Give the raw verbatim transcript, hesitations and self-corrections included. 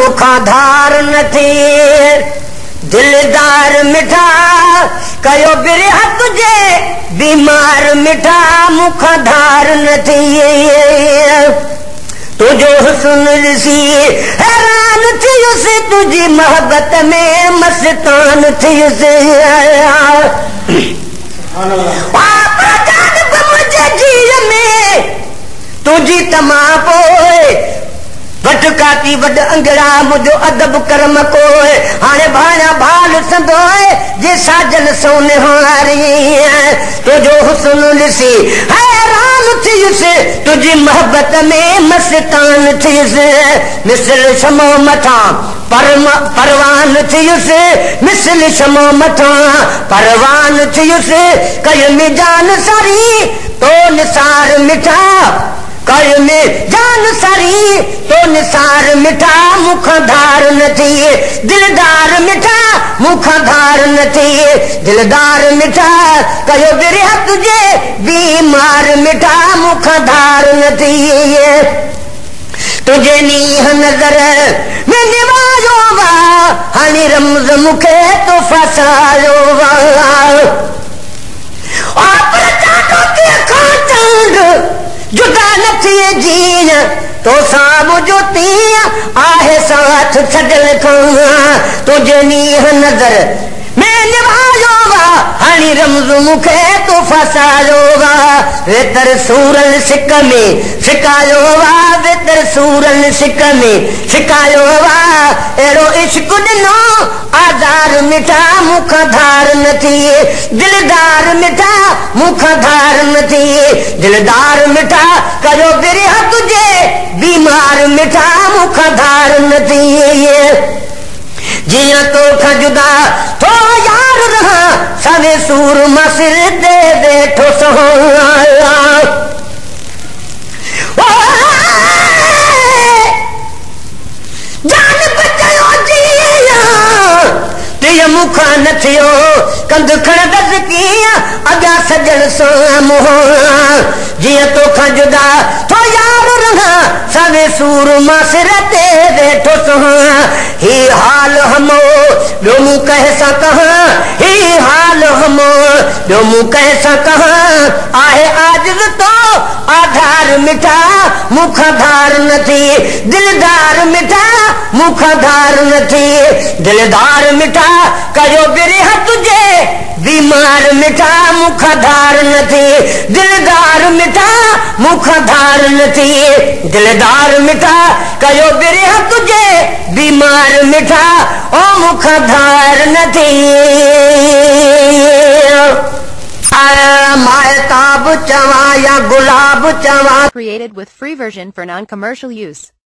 मुखा धार न थी दिलदार मिठा कयो बिरह तुझे बीमार मिठा मुखा धार न थी तुझो हुस्न ॾिसी हैरान थियुसि तुझी मोहब्बत में मस्तान थियुसि मुंहिंजे जीअ में तुझी तमा पोइ भटकाती वॾ अंगड़ा मुंहिंजो अदब कर्म कोय हाणे भाणा भाल संदोए जे साजन सोने हारी तुझो हुस्न ॾिसी हैरान थियुसि तुझी मोहब्बत में मस्तान थियुसि मिसल शमो मथा परम परवान थियुसि मिसल शमो मथा परवान थियुसि कय में जान सारी तो निसार मिठा कय में जान सारी तो निसार मिठा मुख धार न थिए दिलदार मिठा मुख धार न थिए दिलदार मिठा कयो बिरह तुझे बीमार मिठा मुख धार न थिए तुझे नीह नजर में निवायो वा हानी रमज़ मुखे तो फसायो वा आप चाटो ते खांड जुदा न थिए जीअं तो साम्हूं जो तीअं आहे साथ छॾल खां तुझे नीह नज़र में निभायो वा हाणी रमज़ मुखे तो फसायो वा वेतर सूरल सिक में सिकायो वा वेतर सूरल सिक में सिकायो वा अहिड़ो इश्क ॾिनो आज़ार मिठा मुख धार न थिए दिलदार मिठा मुख धार न थिए दिलदार मिठा कयो बिरह तुझे बीमार मिठा मुख धार न थिए जिया तो खजुदा तो यार रहा सवे सूर मसिर दे बैठो सहारा जान बचायो जिया ते मुखा न थियो कंद खण दस किया अगा सजन सो मोह जिया तो खजुदा तो यार रहा सवे सूर मसिर दे बैठो सहारा ही हाल हमो ॿियो मूं कंहिंसां कहां ही हाल हमो ॿियो मूं कंहिंसां कहां आहे आजिज़ तो आधार मिठा मुख धार न थी दिलदार मिठा मुख धार न थी दिलदार मिठा कयो बिरह तुझे बीमार मिठा मुख धार न थी दिलदार मिठा मुख धार न थी दिलदार मिठा कयो बिरह तुझे बीमार मिठा ओ मुख धार न थी मायताब चवा या गुलाब चवा Created with free version for non-commercial use.